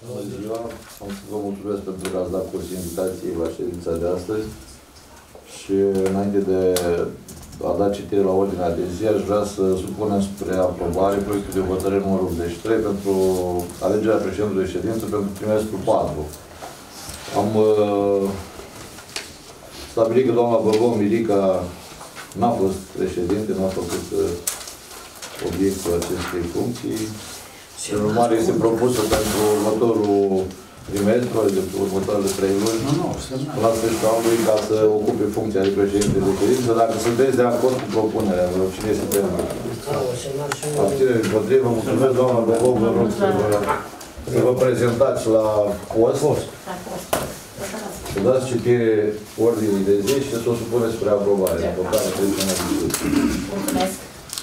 Bună ziua! Am să vă mulțumesc pentru că ați dat curs invitației la ședința de astăzi și înainte de a da citire la ordinea de zi, aș vrea să supunem spre aprobare proiectul de hotărâre numărul 83 pentru alegerea președintelui de ședință pentru trimestru 4. Am stabilit că doamna Băbău Mirica n-a fost președinte, nu a făcut obiectul acestei funcții. În urmare, este propusă pentru următorul trimestru, adică următoarele 3 luni, la sfârșitul anului, ca să ocupe funcția de președinte de ședință. Dacă sunteți de acord cu propunerea, vă rog, cine este pentru? Abținere împotrivă, mulțumesc, doamna Băbău, vă rog să vă prezentați la post. Să dați citire ordinii de zi și să o supuneți spre aprobare. După care trecem la discuție. Mulțumesc.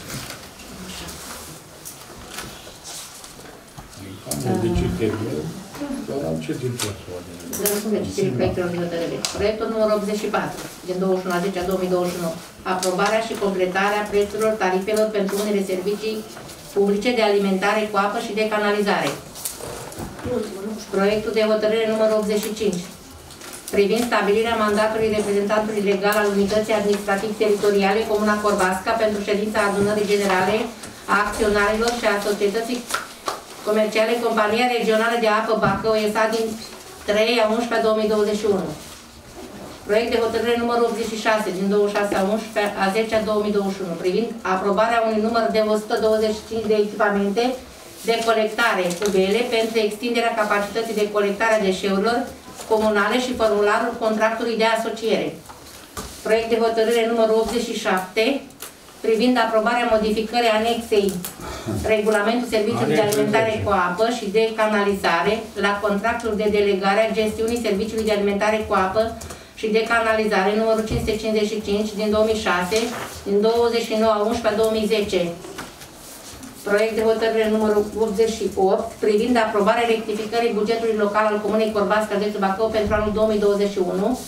Proiectul numărul 84 din 21/10/2021. Aprobarea și completarea prețurilor tarifelor pentru unele servicii publice de alimentare cu apă și de canalizare. Proiectul de hotărâre numărul 85 privind stabilirea mandatului reprezentantului legal al Unității Administrativ-Teritoriale Comuna Corbasca pentru ședința adunării generale a acționarilor și a societății comerciale Compania Regională de Apă Bacău S.A. din 3/11/2021. Proiect de hotărâre numărul 86 din 26/11/2021 privind aprobarea unui număr de 125 de echipamente de colectare cu bele pentru extinderea capacității de colectare a deșeurilor comunale și formularul contractului de asociere. Proiect de hotărâre numărul 87 privind aprobarea modificării anexei Regulamentul Serviciului de Alimentare cu Apă și de Canalizare la contractul de delegare a gestiunii Serviciului de Alimentare cu Apă și de Canalizare numărul 555 din 2006 din 29/11/2010. Proiect de hotărâre numărul 88 privind aprobarea rectificării bugetului local al Comunei Corbasca, județul Bacău pentru anul 2021.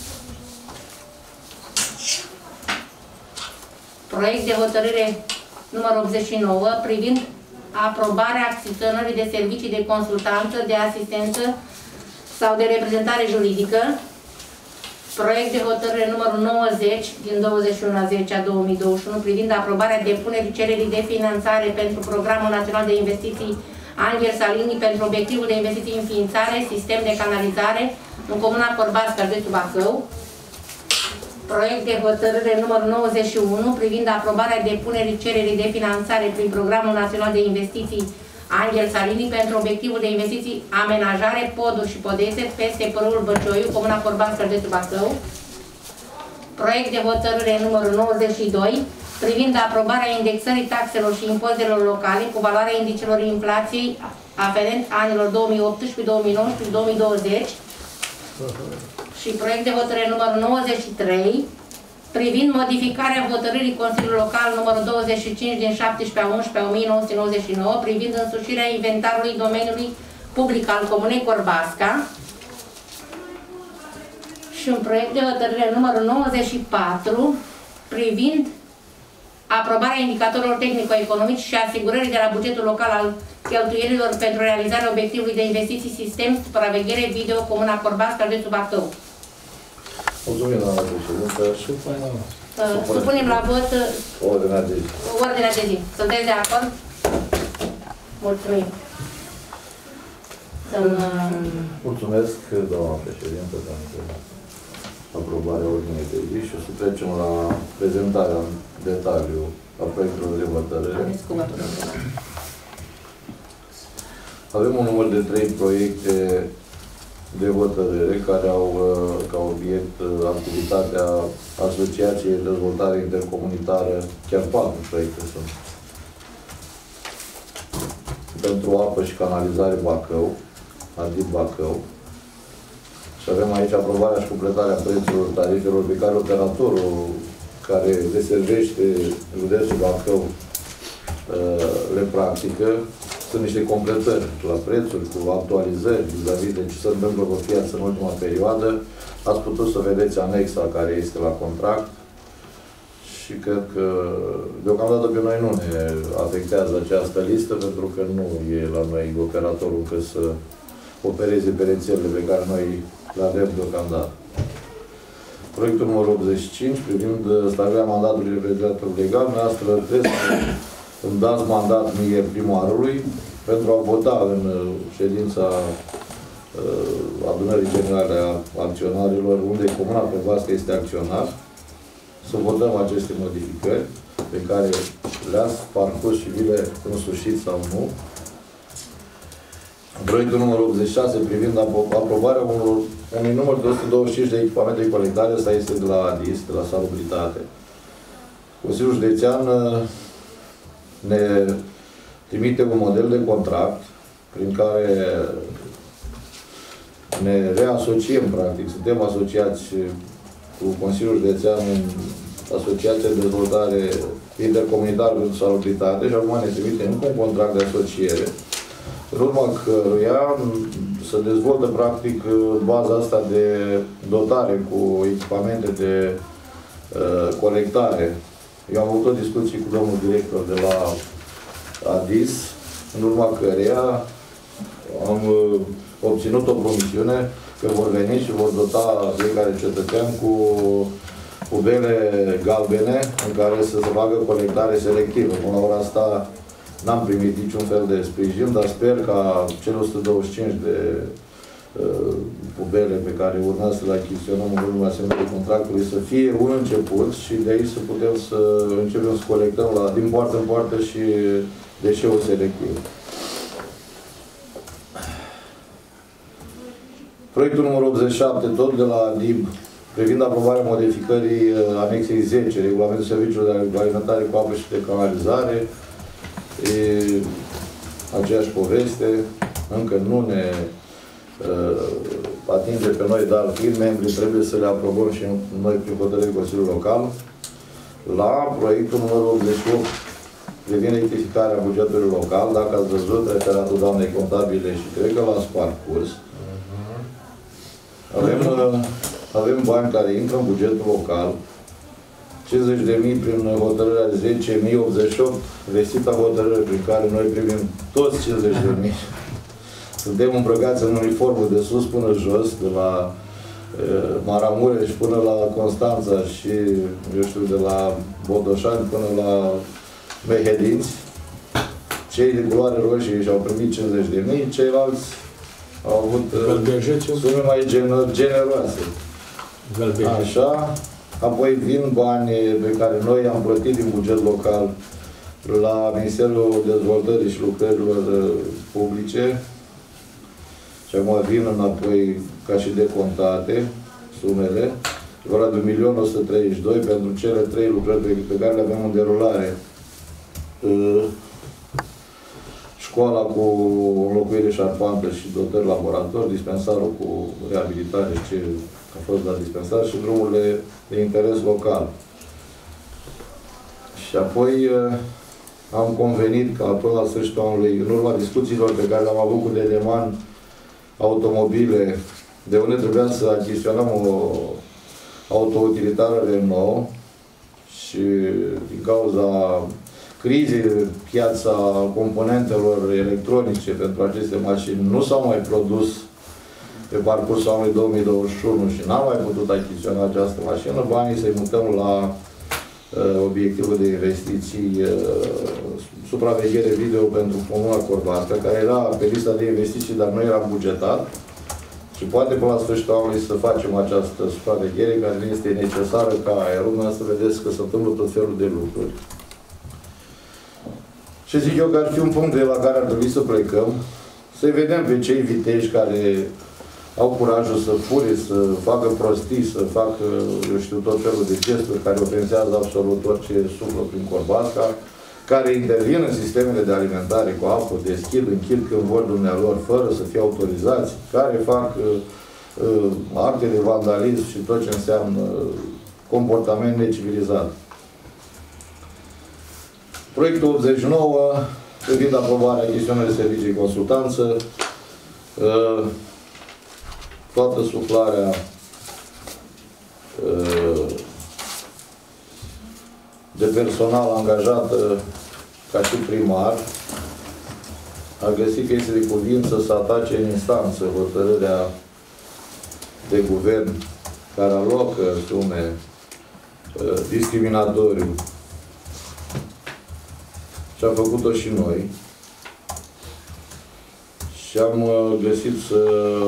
Proiect de hotărâre numărul 89 privind aprobarea achiziționării de servicii de consultanță, de asistență sau de reprezentare juridică. Proiect de hotărâre numărul 90 din 21/10/2021 privind aprobarea depunerii cererii de finanțare pentru Programul Național de Investiții Angel Salini pentru obiectivul de investiții înființare, sistem de canalizare în Comuna Corbasca, județul Bacău. Proiect de hotărâre numărul 91 privind aprobarea depunerii cererii de finanțare prin Programul Național de Investiții Angel Salini pentru obiectivul de investiții amenajare, poduri și podese peste Părul Băcioiu, Comuna Corbasca, județul Bacău. Proiect de hotărâre numărul 92 privind aprobarea indexării taxelor și impozitelor locale cu valoarea indicelor inflației aferent anilor 2018, 2019 și 2020. Și proiect de hotărâre numărul 93 privind modificarea hotărârii Consiliului Local numărul 25 din 17/11/1999 privind însușirea inventarului domeniului public al Comunei Corbasca. Și un proiect de hotărâre numărul 94 privind aprobarea indicatorilor tehnico-economici și asigurării de la bugetul local al cheltuielilor pentru realizarea obiectivului de investiții sistem, supraveghere, video, Comuna Corbasca, județul Bacău. Mulțumim, doamna președintă. Supunem la vot ordinea de zi. Ordinea de zi. Sunteți de acord? Mulțumim. Mulțumesc, doamna președintă, pentru aprobarea ordinei de zi și o să trecem la prezentarea în detaliu a proiectului de hotărâre. Avem un număr de 3 proiecte de hotărâre care au ca obiect activitatea Asociației de Dezvoltare Intercomunitară, chiar 4 proiecte sunt. Pentru apă și canalizare Bacău, Adip Bacău. Și avem aici aprobarea și completarea prețurilor tarifelor pe care operatorul care deservește județul Bacău le practică. Sunt niște completări la prețuri, cu actualizări vis-a-vis de ce se întâmplă pe piață în ultima perioadă. Ați putut să vedeți anexa care este la contract și cred că deocamdată pe noi nu ne afectează această listă pentru că nu e la noi operatorul încă să opereze pe rețelele pe care noi le avem deocamdată. Proiectul numărul 85, privind stabilirea mandatului reprezentantul legal, noastră trebuie să îmi dați mandat mie primarului pentru a vota în ședința adunării generale a acționarilor, unde Comuna Prevasca este acționar, să votăm aceste modificări pe care le-ați parcurs și vi le însușiți sau nu. Proiectul numărul 86 privind aprobarea unui număr de 125 de echipamente de colectare, asta este de la ADIS, de la Salubritate. Consiliul Județean ne trimite un model de contract prin care ne reasociem, practic, suntem asociați cu Consiliul Județean în Asociația de Dezvoltare Intercomunitară pentru Salubritate și acum ne trimite încă un contract de asociere, în urma căruia se dezvoltă, practic, baza asta de dotare cu echipamente de colectare. Eu am avut o discuție cu domnul director de la ADIS, în urma căreia am obținut o promisiune că vor veni și vor dota fiecare cetățean cu pubele galbene în care să se facă colectare selectivă. Până la ora asta n-am primit niciun fel de sprijin, dar sper ca cele 125 de pubele pe care urmează să le achiziționăm în urma semnării contractului să fie un început și de aici să putem să începem să colectăm din poartă în poartă și deșeuri selective. Proiectul numărul 87, tot de la DIB, privind aprobarea modificării anexei 10, Regulamentul Serviciilor de Alimentare cu apă și de canalizare, e aceeași poveste, încă nu ne atinge pe noi, dar fiind membri trebuie să le aprobăm și noi prin hotărârea Consiliului Local. La proiectul numărul 88, privind rectificarea bugetului local, dacă ați văzut referatul doamnei contabile și cred că l-ați parcurs, avem bani care intră în bugetul local, 50.000 prin hotărârea 10.088, vestita hotărâre prin care noi primim toți 50.000. Suntem îmbrăcați în uniformă de sus până jos, de la Maramureș până la Constanța și, eu știu, de la Botoșani până la Mehedinți. Cei de culoare roșie și-au primit 50.000, ceilalți au avut sume mai generoase. Așa. Apoi vin bani pe care noi am plătit din buget local la Ministerul Dezvoltării și Lucrărilor Publice și acum vin înapoi ca și decontate sumele. E vorba de 1.132.000 pentru cele 3 lucrări pe care le avem în derulare. Școala cu înlocuire șarpantă și dotări laborator, dispensarul cu reabilitare și ce a fost la dispensar și drumurile de interes local. Și apoi am convenit ca până la sfârșitul anului, în urma discuțiilor pe care le-am avut cu Dedeman Automobile, de unde trebuia să achiziționăm o autoutilitară Renault și din cauza crizei de piața componentelor electronice pentru aceste mașini nu s-au mai produs pe parcursul anului 2021 și n-am mai putut achiziționa această mașină, banii să-i mutăm la obiectivul de investiții supraveghere video pentru Comuna Corbasca, care era pe lista de investiții, dar nu era bugetat. Și poate până la sfârșitul anului să facem această supraveghere care este necesară ca aerul, să vedeți că se întâmplă tot felul de lucruri. Și zic eu că ar fi un punct de la care ar trebui să plecăm, să-i vedem pe cei viteji care au curajul să fure, să facă prostii, să facă, eu știu, tot felul de gesturi care ofensează absolut orice suflă prin Corbasca, care intervin în sistemele de alimentare cu apă, deschid, închid când vor dumnealor, fără să fie autorizați, care fac acte de vandalism și tot ce înseamnă comportament necivilizat. Proiectul 89, privind aprobarea achiziționării de servicii de consultanță, toată suflarea de personal angajat ca și primar a găsit că este de cuvință să atace în instanță hotărârea de guvern care alocă sume discriminatoriu. Și am făcut-o și noi. Și am găsit să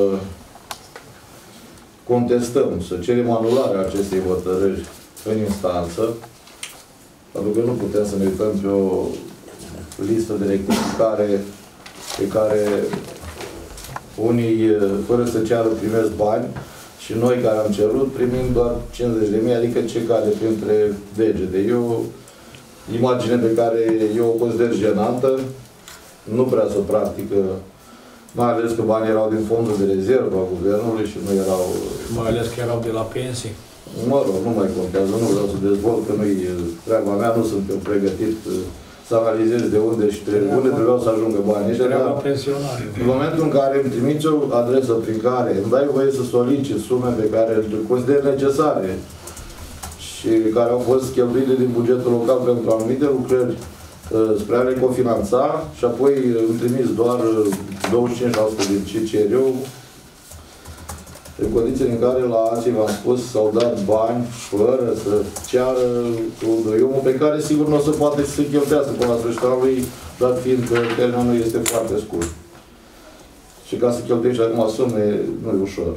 contestăm, să cerem anularea acestei hotărâri în instanță, pentru că nu putem să ne uităm pe o listă de rectificare pe care unii, fără să ceară, primesc bani și noi care am cerut, primim doar 50.000, adică ce cade printre degete. Eu, imagine pe care eu o consider jenantă, nu prea să practică, mai ales că banii erau din fondul de rezervă a guvernului și nu erau... Mai ales că erau de la pensii. Mă rog, nu mai contează, nu vreau să dezvolt, că nu-i treaba mea, nu sunt eu pregătit să analizez de unde și unde trebuiau să ajungă banii ăștia. În momentul în care îmi trimiți o adresă prin care îmi dai voie să solicit sume pe care le consider necesare și care au fost cheltuite din bugetul local pentru anumite lucrări spre a le cofinanța și apoi îmi trimiți doar 25% din ce cer eu, în condiții în care la alții, v-am spus, s-au dat bani fără să ceară omul pe care sigur nu o să poate să cheltuiască până la sfârșitul anului, dat fiind că termenul este foarte scurt. Și ca să cheltuiești acum sume, nu e ușor.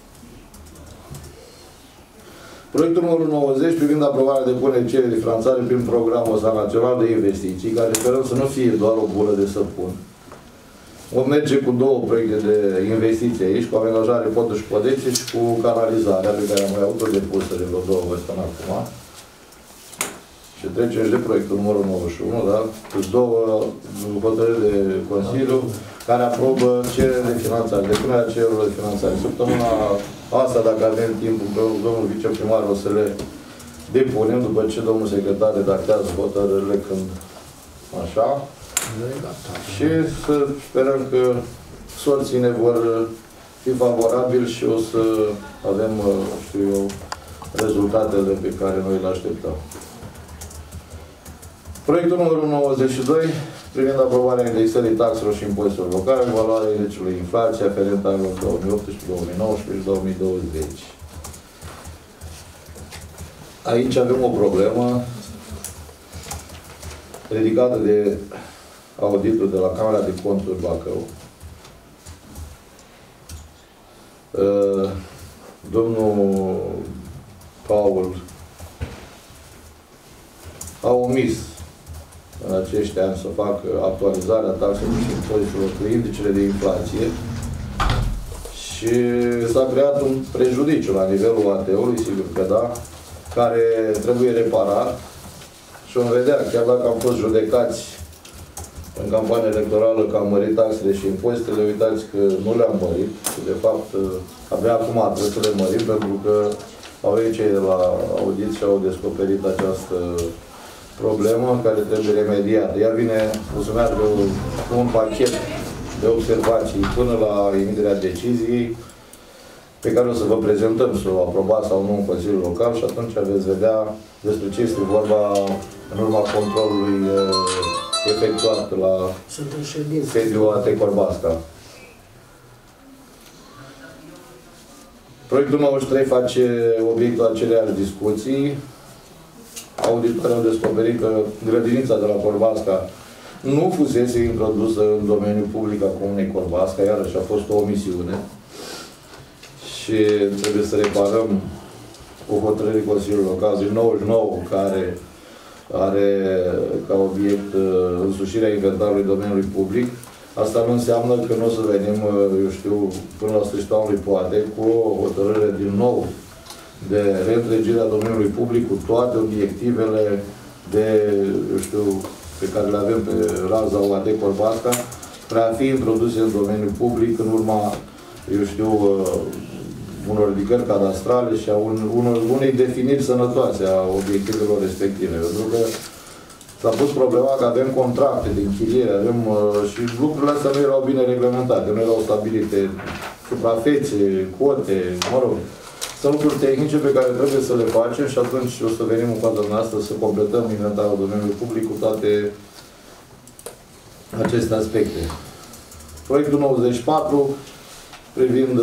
Proiectul numărul 90 privind aprobarea depunerii cereri de finanțare prin programul ăsta național de investiții, care sperăm să nu fie doar o bulă de săpun. Vom merge cu două proiecte de investiții aici, cu amenajare poduri și podețe și cu canalizarea, pe care am mai avut-o depusă de vreo 2 ori până acum. Și trecem și de proiectul numărul 91, da? Cu două hotărâri de Consiliu care aprobă cereri de finanțare, depunerea cererilor de finanțare. Săptămâna asta, dacă avem timp, domnul viceprimar o să le depunem, după ce domnul secretar redactează hotărârile când așa. Și să sperăm că sorții ne vor fi favorabili și o să avem, știu eu, rezultatele pe care noi le așteptăm. Proiectul numărul 92, privind aprobarea indexării taxelor și impozitelor locale, valoarea indicului inflației aferent anilor 2018, 2019 și 2020. Aici avem o problemă ridicată de auditul de la Camera de Conturi Bacău. Domnul Paul a omis în acești ani să facă actualizarea taxelor și impozitelor cu indicele de inflație și s-a creat un prejudiciu la nivelul AT-ului, sigur că da, care trebuie reparat și vom vedea, chiar dacă am fost judecați în campania electorală că am mărit taxele și impozitele, uitați că nu le-am mărit. De fapt, abia acum trebuie să le mărim, pentru că au venit cei de la audit și au descoperit această problemă care trebuie remediată. Ea vine, o să meargă cu un pachet de observații până la emiterea deciziei, pe care o să vă prezentăm, să o aprobați sau nu în Consiliul Local și atunci veți vedea despre ce este vorba în urma controlului efectuat la sediul AT Corbasca. Proiectul 93 face obiectul aceleași discuții. Auditorii au descoperit că grădinița de la Corbasca nu fusese introdusă în domeniul public a Comunei Corbasca, iarăși a fost o omisiune. Și trebuie să reparăm o hotărâre Consiliului Local din 99, care are ca obiect însușirea inventarului domeniului public. Asta nu înseamnă că nu o să venim, eu știu, până la sfârșitul anului, poate, cu o hotărâre din nou de reîntregire a domeniului public, cu toate obiectivele de, eu știu, pe care le avem pe raza UAT Corbasca, spre a fi introduse în domeniul public în urma, eu știu, unor ridicări cadastrale și a unei definiri sănătoase a obiectivelor respective. Pentru că s-a pus problema că avem contracte de închiriere, avem și lucrurile astea nu erau bine reglementate, nu erau stabilite suprafețe, cote, mă rog. Sunt lucruri tehnice pe care trebuie să le facem și atunci o să venim în fața noastră să completăm inventarul domeniului public cu toate aceste aspecte. Proiectul 94 privind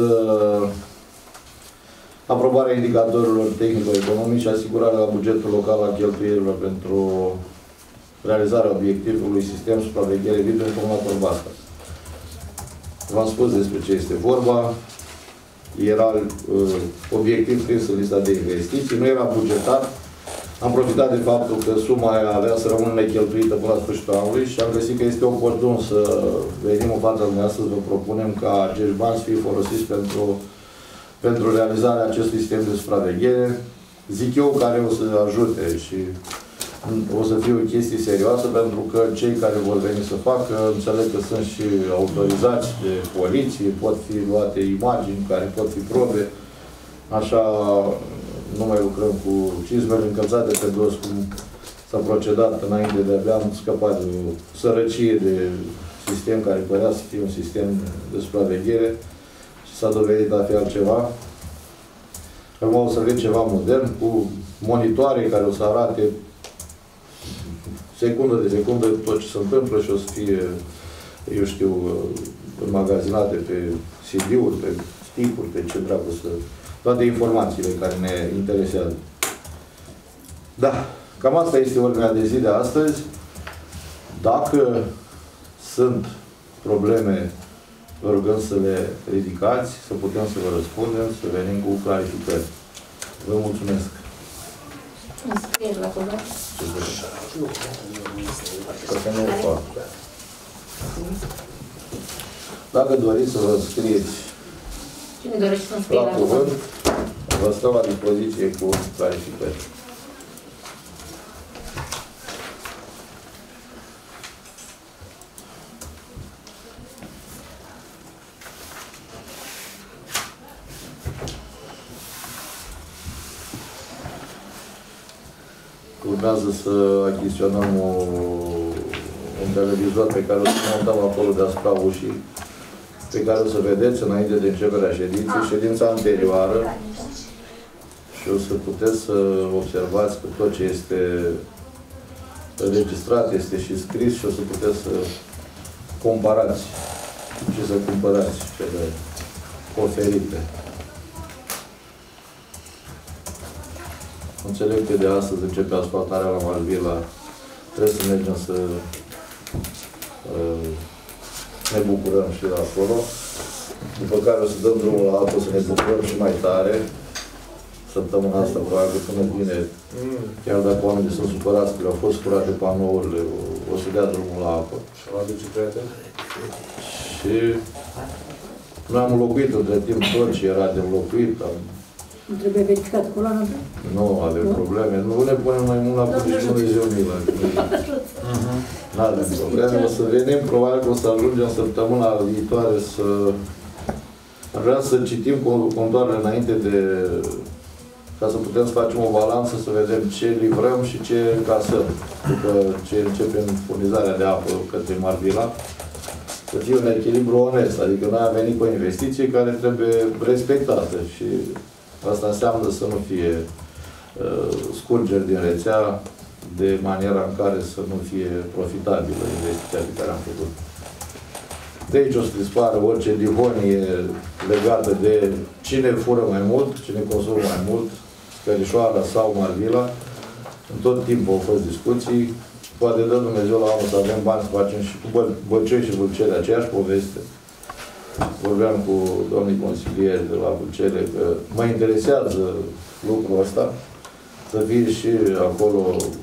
aprobarea indicatorilor tehnico-economici și asigurarea la bugetul local a cheltuielilor pentru realizarea obiectivului sistem supraveghere video în Comuna Torbasca. V-am spus despre ce este vorba. Era obiectiv prins în lista de investiții, nu era bugetat. Am profitat de faptul că suma aia avea să rămână necheltuită până la sfârșitul anului și am găsit că este oportun să venim în fața dumneavoastră să vă propunem ca acești bani să fie folosiți pentru realizarea acestui sistem de supraveghere. Zic eu care o să ajute și o să fie o chestie serioasă, pentru că cei care vor veni să facă, înțeleg că sunt și autorizați de poliție, pot fi luate imagini care pot fi probe. Așa nu mai lucrăm cu cizmele încălțate pe dos, cum s-a procedat înainte, de-abia am scăpat de o sărăcie de sistem care părea să fie un sistem de supraveghere și s-a dovedit a fi altceva. Acum o să vedem ceva modern, cu monitoare care o să arate secundă de secundă tot ce se întâmplă și o să fie, eu știu, înmagazinate pe CD-uri, pe stick-uri, pe ce dracu să... toate informațiile care ne interesează. Da, cam asta este ordinea de zi de astăzi. Dacă sunt probleme, vă rugăm să le ridicați, să putem să vă răspundem, să venim cu clarificări. Vă mulțumesc. Înscrieri la cuvânt. Să nu o fac. Dacă doriți să vă scrieți Cine dorește să înscrie la la cuvânt? vă stau la dispoziție cu clarificări. Urmează să achiziționăm un televizor pe care o să montăm acolo deasupra ușii, pe care o să vedeți înainte de începerea ședinței, ședința anterioară, și o să puteți să observați că tot ce este înregistrat este și scris și o să puteți să comparați și să cumpărați cele oferite. Înțeleg că de astăzi începe asfaltarea la Malvila. Trebuie să mergem să ne bucurăm și de acolo. După care o să dăm drumul la apă, să ne bucurăm și mai tare. Săptămâna asta, probabil, până vine, chiar dacă oamenii sunt supărați că au fost curate panourile, o să dea drumul la apă. Și la biciclete? Și noi am înlocuit între timp tot ce era de înlocuit. Nu trebuie verificat coloana? Nu avem probleme. Nu ne punem mai mult la punct și Dumnezeu milă. Nu avem probleme. O să venim, probabil că o să ajungem săptămâna viitoare să... Vreau să citim contoarele înainte de... ca să putem să facem o balanță, să vedem ce livrăm și ce încasăm după ce începem furnizarea de apă către Marvila. Să fie un echilibru onest. Adică noi am venit cu o investiție care trebuie respectată și asta înseamnă să nu fie scurgeri din rețea de maniera în care să nu fie profitabilă investiția pe care am făcut. De aici o să dispară orice dihonie legată de cine fură mai mult, cine consumă mai mult, Perișoara sau Marvila. În tot timpul au fost discuții. Poate dă Dumnezeu la anul să avem bani să facem și cu Bălcei și Vâlcele aceeași poveste. Vorbeam cu domnii consilieri de la Vâlcele că mă interesează lucrul ăsta, să fie și acolo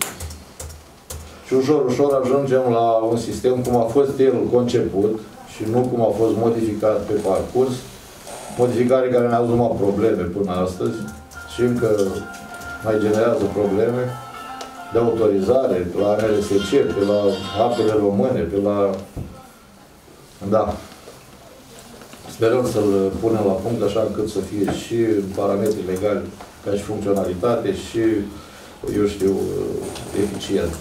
și ușor, ușor ajungem la un sistem cum a fost el conceput și nu cum a fost modificat pe parcurs, modificare care ne-a adus numai probleme până astăzi și încă mai generează probleme de autorizare, pe la NRSC, pe la apele române, pe la... Da. Sperăm să-l punem la punct așa încât să fie și parametri legali ca și funcționalitate și, eu știu, eficient.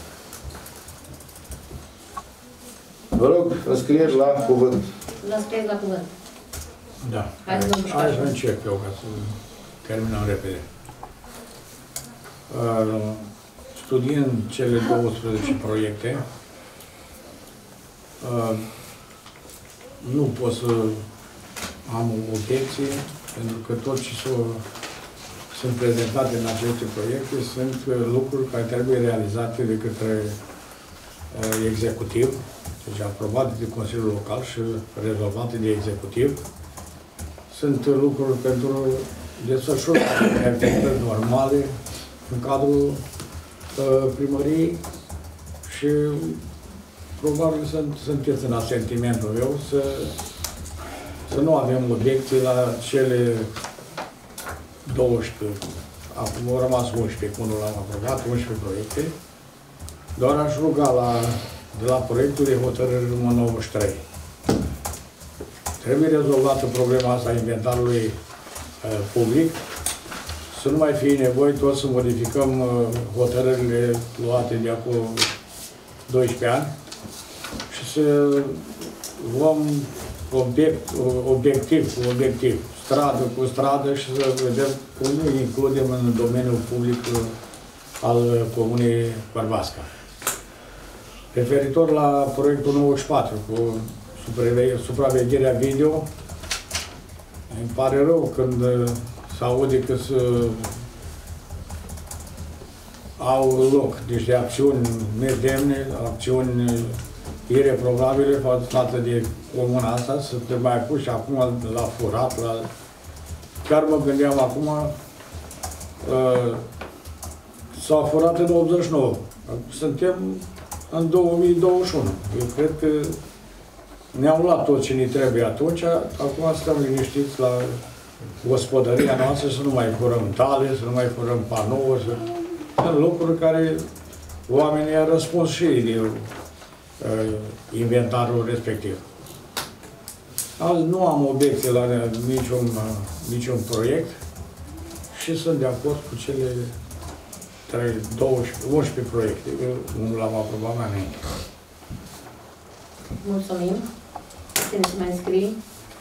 Vă rog, înscrieri la cuvânt. Vă înscrieți la cuvânt. Da. Hai Să încep eu ca să terminăm repede. Studiind cele 12 proiecte, nu pot să am obiecție, pentru că tot ce sunt prezentate în aceste proiecte sunt lucruri care trebuie realizate de către executiv, deci aprobate de Consiliul Local și rezolvate de executiv. Sunt lucruri pentru desfășurare de activități normale în cadrul primăriei și probabil sunteți în asentimentul meu să nu avem obiecții la cele 12, acum au rămas 11, cu unul l-am aprobat, 11 proiecte, doar aș ruga de la proiectul de hotărâre numărul 93. Trebuie rezolvată problema asta a inventarului public, să nu mai fie nevoie tot să modificăm hotărârile luate de acum 12 ani și să luăm obiectiv cu obiectiv, stradă cu stradă și să vedem cum îi includem în domeniul public al Comunei Bărbasca. Referitor la proiectul 94 cu supravegherea video, îmi pare rău când se aude că au loc niște acțiuni nedemne, acțiuni ireprobabile față de comuna asta, să te mai pui și acum la furat, chiar mă gândeam acum, s-a furat în 89, suntem în 2021. Eu cred că ne-am luat tot ce ne trebuie atunci, acum stăm liniștiți la gospodăria noastră, să nu mai furăm tale, să nu mai furăm panouri, sunt lucruri care oamenii au răspuns și de inventarul respectiv. Azi nu am obiecție la niciun proiect și sunt de acord cu cele 11 proiecte. Nu l-am aprobat mai înainte. Mulțumim. Cine se mai înscrie?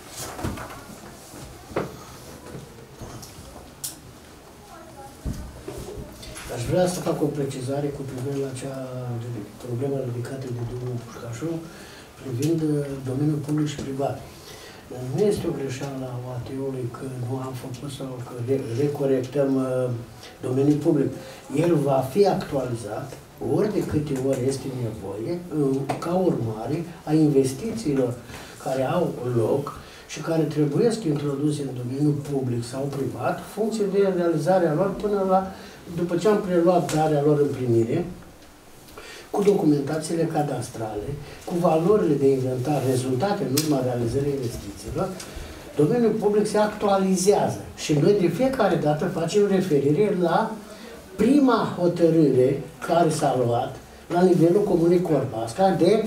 Aș vrea să fac o precizare cu privire la acea problemă ridicată de domnul Pușcașu privind domeniul public și privat. Nu este o greșeală a OAT-ului că nu am făcut sau că recorectăm domeniul public. El va fi actualizat ori de câte ori este nevoie, ca urmare a investițiilor care au loc și care trebuie să introduse în domeniul public sau privat, funcție de realizarea lor până la, după ce am preluat darea lor în primire, cu documentațiile cadastrale, cu valorile de inventar rezultate în urma realizării investițiilor, domeniul public se actualizează și noi de fiecare dată facem referire la prima hotărâre care s-a luat la nivelul Comunei Corbasca de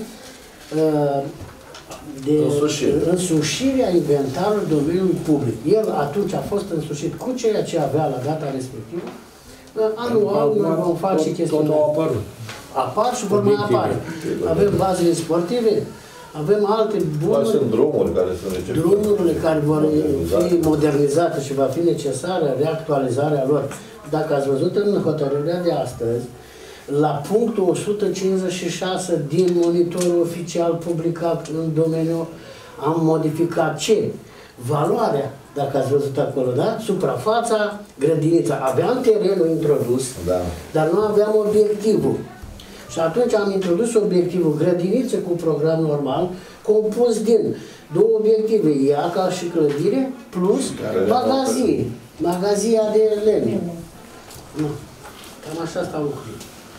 însușirea inventarului domeniului public. El atunci a fost însușit cu ceea ce avea la data respectivă. Anual noi vom face chestiunea. Apar și vor mai apare. Avem bazele sportive, avem alte bunuri. Sunt drumuri care sunt necesare. Drumurile care vor fi modernizate și va fi necesară reactualizarea lor. Dacă ați văzut în hotărârea de astăzi, la punctul 156 din monitorul oficial publicat în domeniu, am modificat ce? Valoarea, dacă ați văzut acolo, da? Suprafața, grădinița. Aveam terenul introdus, da, dar nu aveam obiectivul. Și atunci am introdus obiectivul grădiniță cu program normal, compus din două obiective, iaca și clădire, plus magazie, magazia de lemne. Nu. Cam așa stau lucrurile.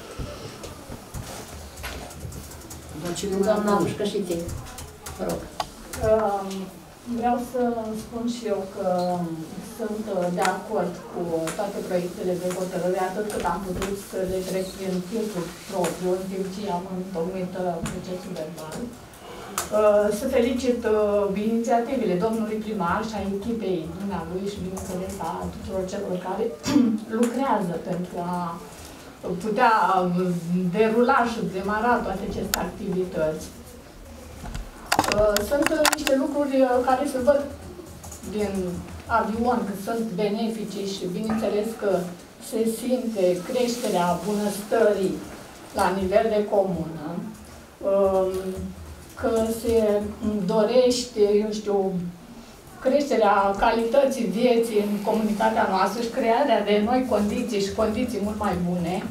Doamna Pușcășițe, vă rog. Vreau să spun și eu că sunt de acord cu toate proiectele de hotărâre, atât cât am putut să le trec prin filtrul propriu, în timp ce am întocmit procesul verbal. Să felicit inițiativele domnului primar și a echipei dumnealui și, bineînțeles, a tuturor celor care lucrează pentru a putea derula și demara toate aceste activități. Sunt niște lucruri care se văd din avion, că sunt benefice și bineînțeles că se simte creșterea bunăstării la nivel de comună. că se dorește, eu știu, creșterea calității vieții în comunitatea noastră și crearea de noi condiții și condiții mult mai bune.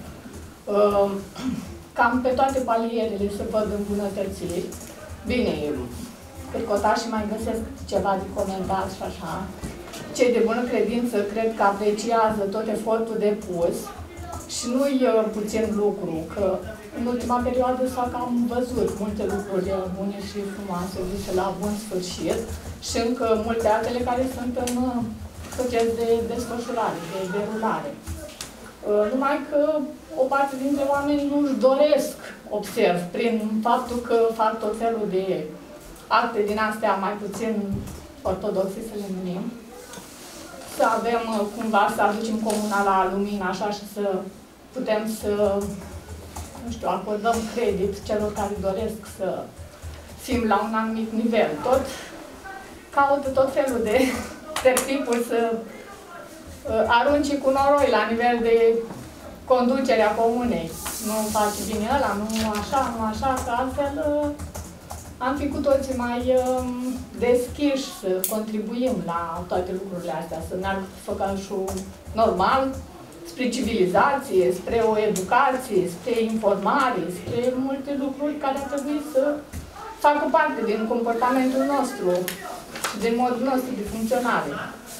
Cam pe toate palierele se văd îmbunătățiri. Bine, cârcotașii mai găsesc ceva de comentat și așa. Cei de bună credință cred că apreciază tot efortul depus și nu-i puțin lucru, că în ultima perioadă s-a cam văzut multe lucruri bune și frumoase, duse la bun sfârșit și încă multe altele care sunt în proces de desfășurare, de derulare. Numai că o parte dintre oameni nu-și doresc, observ, prin faptul că fac tot felul de acte din astea mai puțin ortodoxe, să le numim, să avem cumva, să aducem comuna la lumină așa și să putem să, nu știu, acordăm credit celor care doresc să fim la un anumit nivel. Tot caută tot felul de tertipuri să arunci cu noroi la nivel de conducerea comunei. Nu face bine ăla, nu așa, că altfel am fi cu toții mai deschiși să contribuim la toate lucrurile astea, să meargă făcașul normal, spre civilizație, spre o educație, spre informare, spre multe lucruri care ar trebui să facă parte din comportamentul nostru și din modul nostru de funcționare.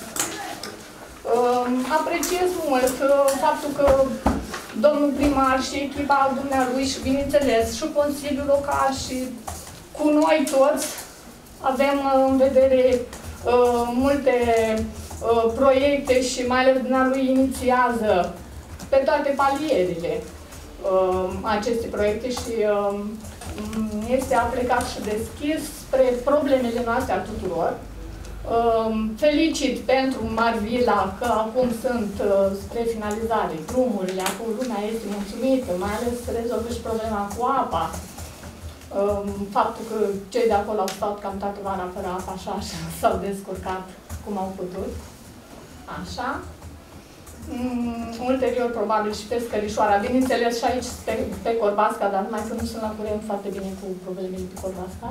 Apreciez mult faptul că domnul primar și echipa dumnealui și, bineînțeles, și Consiliul Local și cu noi toți avem în vedere multe proiecte și mai ales dumnealui inițiază pe toate palierele aceste proiecte și este aplicat și deschis spre problemele noastre a tuturor. Felicit pentru Marvila că acum sunt spre finalizare drumurile, acum lumea este mulțumită, mai ales să rezolvă și problema cu apa. Faptul că cei de acolo au stat cam toată vara fără apă, așa, s-au descurcat cum au putut. Așa. Ulterior, probabil, și pescărișoara. Bineînțeles, și aici pe Corbasca, dar numai că nu sunt la curent foarte bine cu problemele pe Corbasca.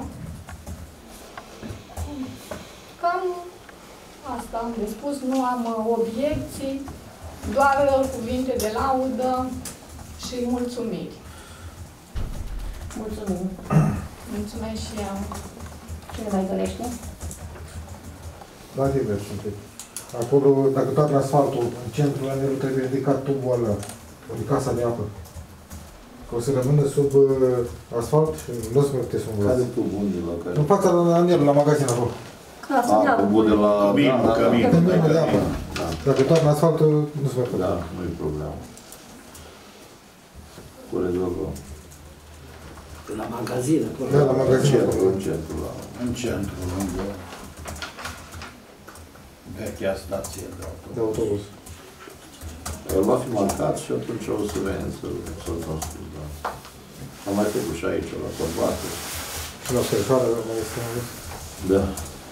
Cam asta am de spus, nu am obiecții, doar cuvinte de laudă și mulțumiri. Mulțumim. Mulțumesc și eu. Cine mai dorește? Da, divers un pic. Acolo, dacă toată asfaltul, în centrul anelul trebuie ridicat tubul ăla, de casa de apă. Că o să rămână sub asfalt și nu o să mai puteți umblați. Care tubul unde la care? În fața anelul, la magazin acolo. Tubul de la... Căminul de apă. Dacă toată asfaltul, nu se mai poate. Da, nu e problemă. Cu rezolvăm. La magazin, acolo. Da, la magazin acolo. În centru, la... În centru, lângă vechea stație de autobuz. De autobuz. El va fi marcat și atunci o să venim să-l construim, da. Am mai făcut și aici, la Corbasca. Și la Sferișoară, mai este un lucru. Da.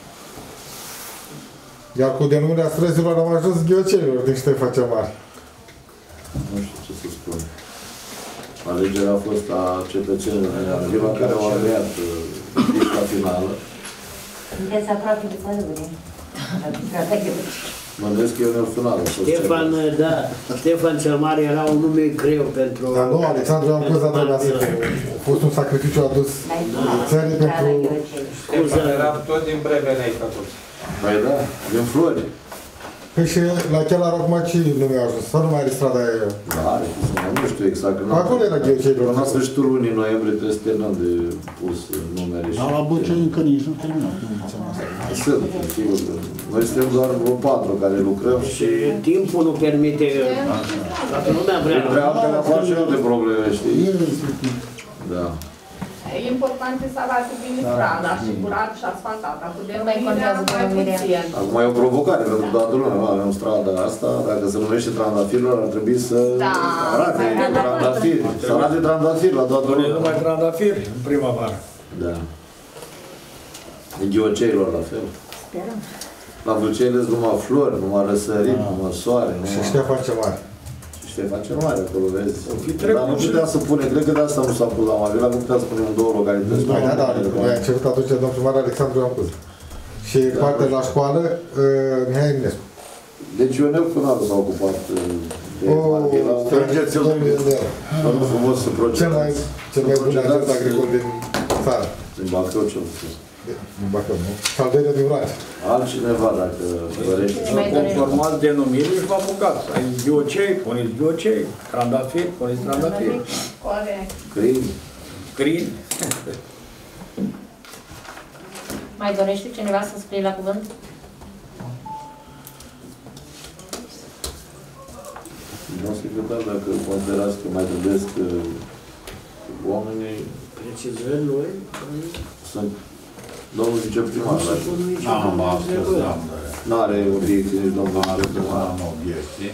Iar cu denumirea străzilor am ajuns ghiocelilor din Ștefăcea Mare. Nu știu ce să spun. Alegerea a fost a cetățenilor în ziua care au aleat lista finală. Sunteți aproape de pădure. Mă gândesc că e un sunat. Ștefan, da, Ștefan cel Mare era un nume greu pentru... Dar nu, Alexandru Amcuza trebuia să fie. A fost un sacrificiu adus țării pentru... Eram tot din Brevenei făcut. Păi da, din Flori. Păi și la Chelar acum ce nume a ajuns? Sau nu mai are strada aia? Da, are, nu știu exact. Acolo era ghiocelilor. La sfârșitul lunii noiembrie trebuie să terminăm de pus numere și... Dar la Băcea încă nici nu terminat. Sunt, sigur. Noi suntem doar vreo 4 care lucrăm și... Timpul nu permite... Toată lumea vrea. Între altele apar și alte probleme, știi? Da. E important să arate bine strada și curat și asfaltată. Nu mai contează cu numirea. Acum e o provocare pentru toată lumea. Avem strada asta, dacă se numește Trandafirilor, ar trebui să arate trandafiri. Să arate trandafiri la toată lumea. Numai trandafiri în primăvară. Da. Ghioceilor la fel. Sperăm. La Vâlceiles numai flori, numai răsărit, numai soare. Și Ștefan cel Mare. Ce face mare acolo, vezi? Dar nu putea să pune, cred că de asta nu s-a pus la Mavila, nu putea să punem în două localități. Da, noi am cerut atunci, domnul primar Alexandru am pus. Și partea la școală, Mihai Eminescu. Deci Ionel Cunaru s-a ocupat de Mavila. Strângeți-o de frumos să procedați. Cel mai bun agent agricol din țară. Din Bacău, cel puțin. Din Bacău, nu? Și al doilea din Vrancea. Altcineva, dacă dorește. Conformat denumirii și vă apucați. Ai biocei, puneți biocei. Trandafiri, puneți trandafiri. Corect. Crin. Crin. Mai dorește cineva să scrie la cuvânt? Domnul secretar, dacă considerați că mai trebuie oamenii... Precizări noi? Sunt domnul viceprimar. Am spus, N-are obiecții nici domnul viceprimar. am obiecții.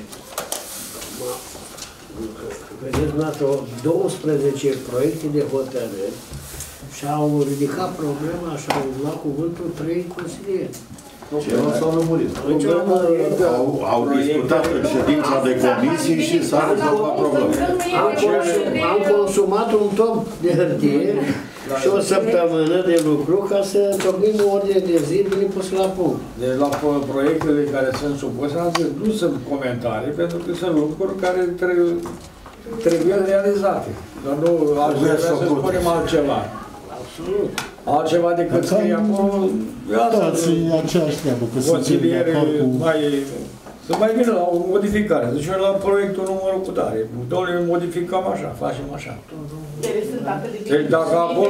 Vedeți, dumneavoastră, 12 proiecte de hotărâri și-au ridicat problema și au luat cuvântul 3 consilieri. Ce nu s-au lămurit. Au discutat în ședința de comisii și s-a rezolvat problema. Am consumat un top de hârtie și o săptămână de lucru ca să întocmim o ordine de zi bine pus la punct. De la proiectele care sunt supuse, nu sunt comentarii, pentru că sunt lucruri care trebuie realizate. Dar nu altceva să spunem altceva. Absolut. Altceva decât scrie acolo, Toți e aceeași treabă, că sunt de consilierii acord cu... să mai vină la o modificare. Deci la proiectul numărul cu tare. Domnule, modificăm așa, facem așa. Ele sunt atât de Deci dacă acolo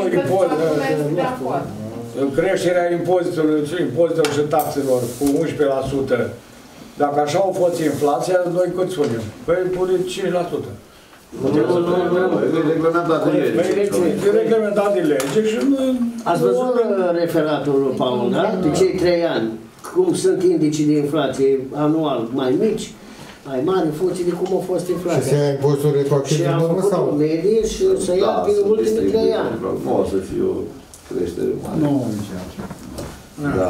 creșterea impozitelor și taxelor cu 11%, dacă așa au fost inflația, noi cât spunem? Păi pune 5%. E reglementat de lege. E reglementat de lege și nu... Ați văzut referatul lui Paul, da? De cei 3 ani. Cum sunt indicii de inflație anual mai mici, mai mari, în funcție de cum a fost Și inflația. se ia impozitul retroactiv Și din am urmă făcut sau? o medie și să ia prin ultimii 3 ani. Nu o să fie o creștere mare. Nu, nici așa. Da.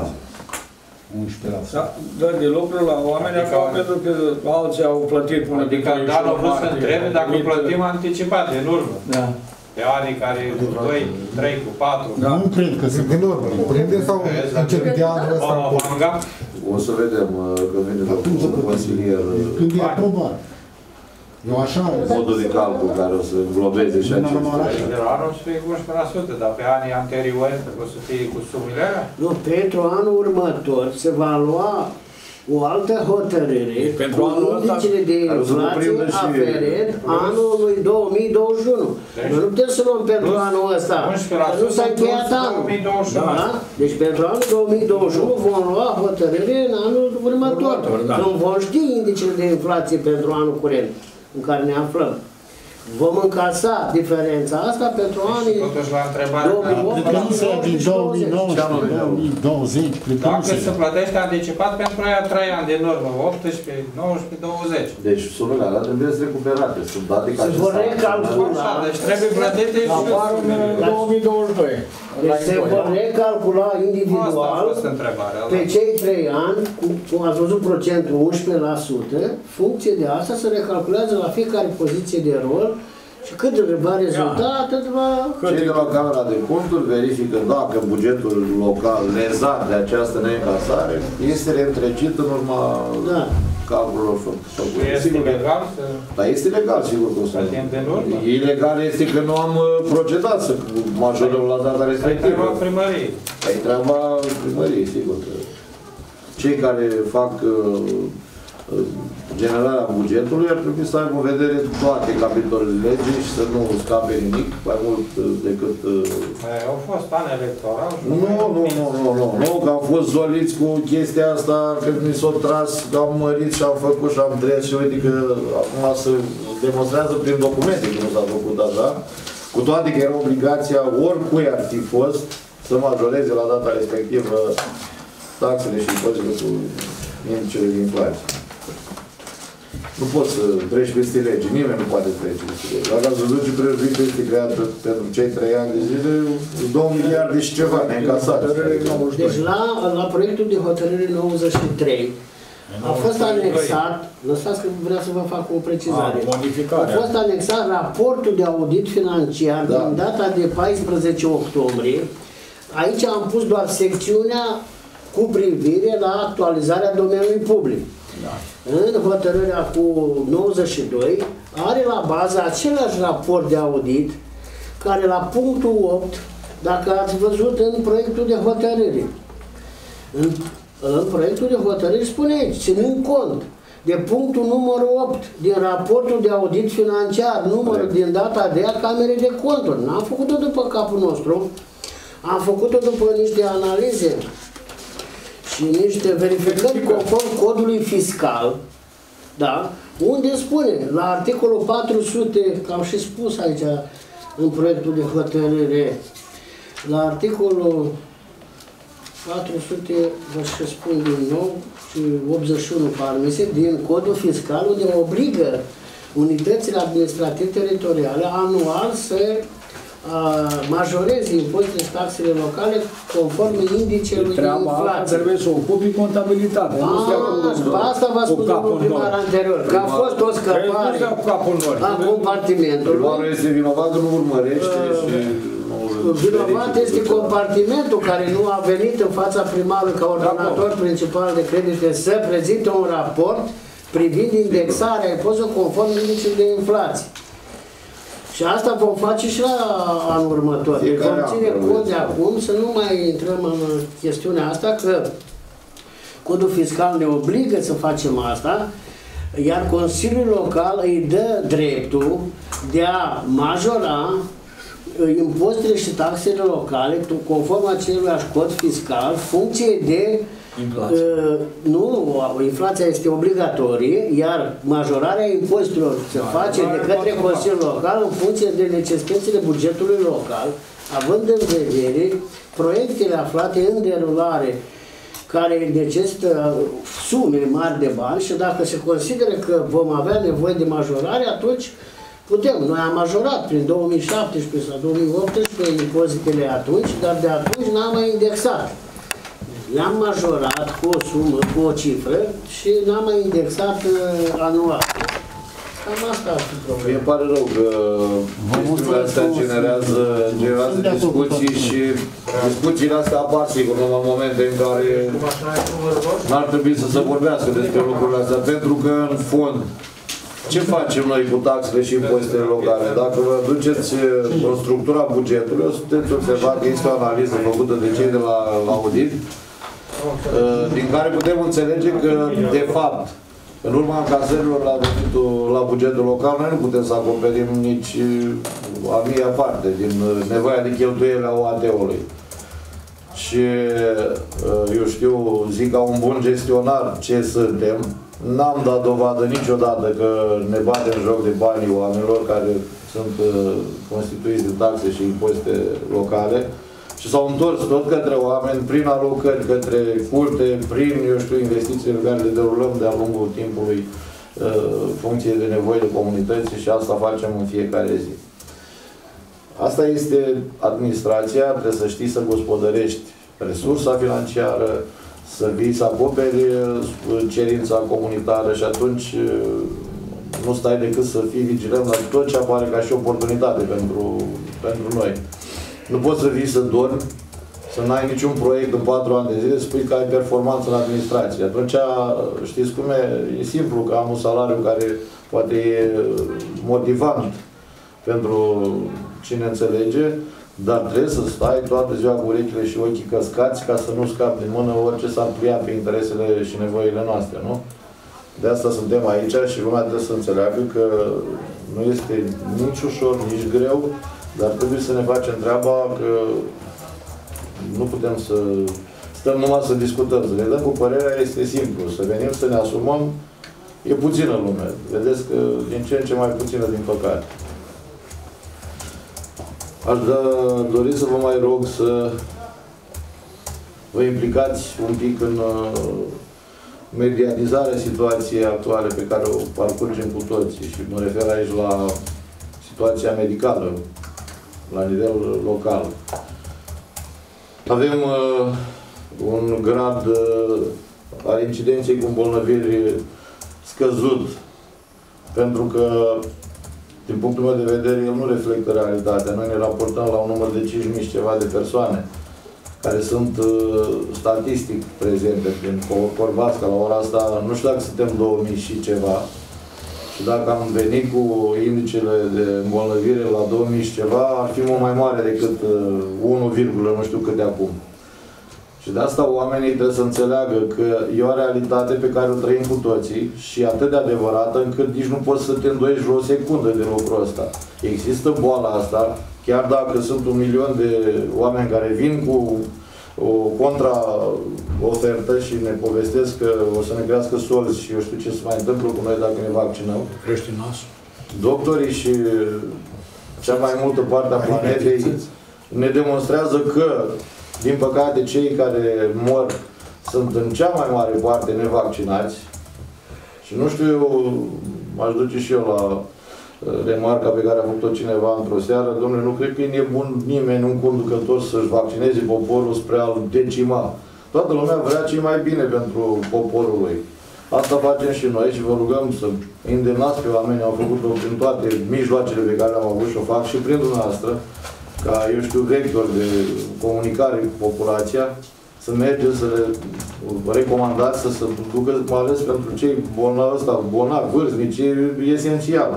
11%. Da, de lucru la oameni acolo, pentru că alții au plătit până de Adică Dan a vrut să întrebe dacă plătim anticipat, în urmă. Da. Pe anii care cu 2, 3, cu 4. Nu cred că se... Din urmă, prinde sau încep de anul ăsta? Manga. O să vedem că vine domnul consilier Când e aprobat. Eu așa... modul de calcul care o să globeze și acest. De la anul o să fie cu 11%, dar pe anii anteriori o să fie cu sumile alea? Nu, pentru anul următor se va lua o altă hotărâre Pentru cu anul ăsta, indicele de inflație aferent anului 2021. Noi nu putem să luăm pentru anul ăsta, că nu s-a încheiat anul. 2021. Da? Deci pentru anul 2021 vom lua hotărâre în anul următor, când vom ști indicele de inflație pentru anul curent în care ne aflăm. Vom încasa diferența asta pentru anii Totuși la întrebare, 2018, din 2019, 2020, dacă se plătește anticipat pentru aia 3 ani din urmă, 18, 19, 20. Deci sumele alea trebuie să recuperate. Sunt date ca se vor recalcula. Deci trebuie plătite și apar în 2022. Deci se vor recalcula individual Asta a fost întrebarea. pe cei 3 ani, cum ați văzut procentul 11%, funcție de asta se recalculează la fiecare poziție de rol și cât va rezulta, atât va... Cei de la Camera de Conturi verifică dacă bugetul local lezat de această neîncasare este reîntregit în urma calculelor făcute. Este legal să... Dar este legal, sigur că o să... Plătim din urmă? Ilegal este că nu am procedat să majorăm la data respectivă. Treaba primăriei. E treaba primăriei, sigur că cei care fac generarea bugetului ar trebui să aibă în vedere toate capitolele legii și să nu scape nimic, mai mult decât... Au fost ani electoral. Nu, că am fost zoliți cu chestia asta, că mi s-o tras, că am mărit și am făcut și am trăit și uite că acum se demonstrează prin documente că nu s-a făcut așa, cu toate că era obligația oricui ar fi fost să majoreze la data respectivă taxele și impozitele cu indicele de inflație. Nu poți să treci peste lege, nimeni nu poate trece peste lege. Dacă ați văzut ce prejudiciu este creat pentru cei 3 ani de zile, 2 miliarde și ceva neîncasate. Deci la proiectul de hotărâre 93 A fost anexat, lăsați că vreau să vă fac o precizare. A fost anexat raportul de audit financiar din data de 14 octombrie. Aici am pus doar secțiunea cu privire la actualizarea domeniului public. În hotărârea cu 92 are la bază același raport de audit care la punctul 8, dacă ați văzut în proiectul de hotărâre, în proiectul de hotărâre spune aici, ținând cont de punctul numărul 8 din raportul de audit financiar, numărul din data de a Camerei de Conturi. N-am făcut-o după capul nostru, am făcut-o după niște analize și niște verificări conform codului fiscal, da? Unde spune, la articolul 400, că am și spus aici în proiectul de hotărâre, la articolul 400, vă și spun din nou, 81 parmise, din codul fiscal, unde obligă unitățile administrative teritoriale anual să majoreze impozitele și taxele locale conform indicelui inflației. Trebuie să ocupi contabilitatea. Asta v-a spus domnul primar anterior, că a fost o scăpare a compartimentului. Primarul este vinovat, nu urmărește și... Vinovat este compartimentul care nu a venit în fața primarului ca ordonator principal de credite să prezinte un raport privind indexarea impozitelor conform indicului de inflație. Și asta vom face și la anul următor. Deci vom ține cont de acum să nu mai intrăm în chestiunea asta, că codul fiscal ne obligă să facem asta, iar Consiliul Local îi dă dreptul de a majora impozitele și taxele locale conform aceluiași cod fiscal, funcție de inflația este obligatorie, iar majorarea impozitelor se face de către Consiliul Local în funcție de necesitățile bugetului local, având în vedere proiectele aflate în derulare care necesită sume mari de bani și dacă se consideră că vom avea nevoie de majorare, atunci putem. Noi am majorat prin 2017 sau 2018 impozitele atunci, dar de atunci n-am mai indexat. Le-am majorat cu o sumă, cu o cifră și n-am mai indexat anual. Cam asta ar fi problema. Mi-e pare rău că chestiunile astea generează discuții și discuțiile astea apar sigur în momente în care n-ar trebui să se vorbească despre lucrurile astea, pentru că în fond ce facem noi cu taxele și impozitele locale? Dacă vă duceți în structura bugetului, o să puteți observa că este o analiză făcută de cei de la audit, din care putem înțelege că, de fapt, în urma încasărilor la bugetul local, noi nu putem să acoperim nici a mia parte din nevoia de cheltuieli a OAT-ului. Și, eu știu, zic ca un bun gestionar ce suntem, n-am dat dovadă niciodată că ne batem joc de banii oamenilor care sunt constituiți de taxe și impozite locale și s-au întors tot către oameni, prin alocări, către culte, prin, eu știu, investițiile pe care le derulăm de-a lungul timpului, funcție de nevoile comunității și asta facem în fiecare zi. Asta este administrația, trebuie să știi să gospodărești resursa financiară, să vii să acoperi cerința comunitară și atunci nu stai decât să fii vigilent la tot ce apare ca și oportunitate pentru noi. Nu poți să vii să dormi, să n-ai niciun proiect în 4 ani de zile, spui că ai performanță în administrație. Atunci, știți cum e? E simplu că am un salariu care poate e motivant pentru cine înțelege, dar trebuie să stai toată ziua cu urechile și ochii căscați ca să nu scapi din mână orice s-ar plia pe interesele și nevoile noastre, nu? De asta suntem aici și lumea trebuie să înțeleagă că nu este nici ușor, nici greu, dar trebuie să ne facem treaba, că nu putem să stăm numai să discutăm, să ne dăm cu părerea, este simplu, să venim să ne asumăm, e puțină lume. Vedeți că din ce în ce mai puțină, din păcate. Aș dori să vă mai rog să vă implicați un pic în mediatizarea situației actuale pe care o parcurgem cu toții și mă refer aici la situația medicală la nivel local. Avem un grad al incidenței cu îmbolnăviri scăzut, pentru că, din punctul meu de vedere, el nu reflectă realitatea. Noi ne raportăm la un număr de 5.000 și ceva de persoane care sunt statistic prezente prin Corbatska. La ora asta, nu știu dacă suntem 2.000 și ceva, și dacă am venit cu indicele de îmbolnăvire la 2.000 și ceva, ar fi mult mai mare decât 1, nu știu cât de acum. Și de asta oamenii trebuie să înțeleagă că e o realitate pe care o trăim cu toții și atât de adevărată încât nici nu poți să te îndoiești o secundă de lucrul ăsta. Există boala asta, chiar dacă sunt 1 milion de oameni care vin cu o contra-ofertă și ne povestesc că o să ne crească solzi și eu știu ce se mai întâmplă cu noi dacă ne vaccinăm. Crește nasul. Doctorii și cea mai multă parte a planetei ne demonstrează că, din păcate, cei care mor sunt în cea mai mare parte nevaccinați. Și nu știu, eu m-aș duce și eu la remarca pe care a făcut-o cineva într-o seară. Dom'le, nu cred că e nebun nimeni, un conducător, să-și vaccineze poporul spre a-l decima. Toată lumea vrea ce mai bine pentru poporul lui. Asta facem și noi și vă rugăm să îndemnați pe oameni, au făcut-o prin toate mijloacele pe care le-am avut și o fac și prin dumneavoastră, ca, eu știu, vector de comunicare cu populația, să mergeți, să le recomandați, să se ducă, mai ales pentru cei bolnavi, vârstnici, e esențial.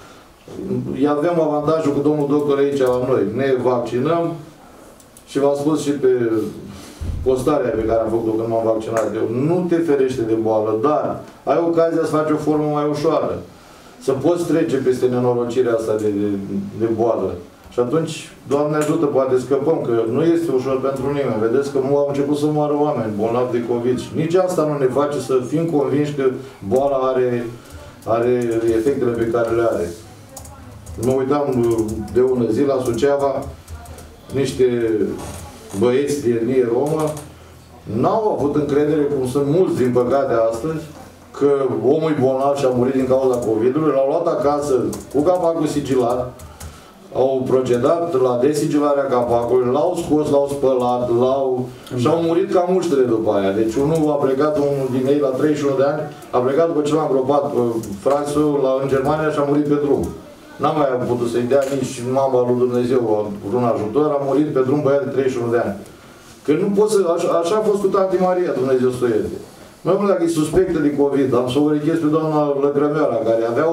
Avem avantajul cu domnul doctor aici la noi. Ne vaccinăm și v-am spus și pe postarea pe care am făcut-o când m-am vaccinat eu. Nu te ferește de boală, dar ai ocazia să faci o formă mai ușoară. Să poți trece peste nenorocirea asta de boală. Și atunci, Doamne ajută, poate scăpăm, că nu este ușor pentru nimeni. Vedeți că au început să moară oameni bolnavi de COVID. Și nici asta nu ne face să fim convinși că boala are efectele pe care le are. Mă uitam de ună zi la Suceava, niște băieți de etnie romă n-au avut încredere, cum sunt mulți din păcate astăzi, că omul e bolnav și a murit din cauza COVID-ului, l-au luat acasă cu capacul sigilat, au procedat la desigilarea capacului, l-au scos, l-au spălat, și au murit ca muștele după aia. Deci unul a plecat, unul din ei la 31 de ani, a plecat după ce l-a îngropat frațul în Germania și a murit pe drum. N-am mai putut să-i dea nici mama lui Dumnezeu vreun ajutor, a murit pe drum băiat de 31 de ani. Că nu pot să... Așa a fost cu Tanti Maria, Dumnezeu să o ierte. Mai mult dacă e suspectă de COVID, am să o rechez pe doamna Lăcrămeala, care avea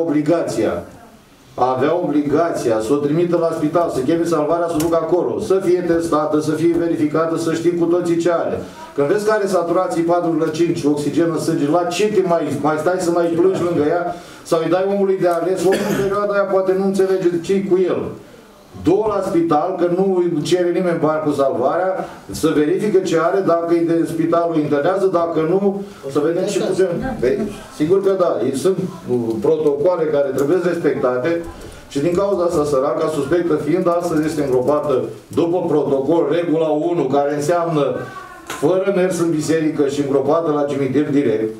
obligația să o trimită la spital, să cheme salvarea, să o ducă acolo, să fie testată, să fie verificată, să știm cu toții ce are. Când vezi că are saturații 4,5, oxigen în sânge, la ce te mai stai să mai plângi lângă ea? Sau îi dai omului de ales, omul în perioada aia poate nu înțelege ce-i cu el. Du-o la spital, că nu cere nimeni bani cu salvarea, să verifică ce are, dacă e de spitalul internează, dacă nu, să vedem și putem. Sigur că da, sunt protocoale care trebuie respectate și din cauza asta săraca, suspectă fiind, astăzi este îngropată după protocol, regula 1, care înseamnă fără mers în biserică și îngropată la cimitir direct.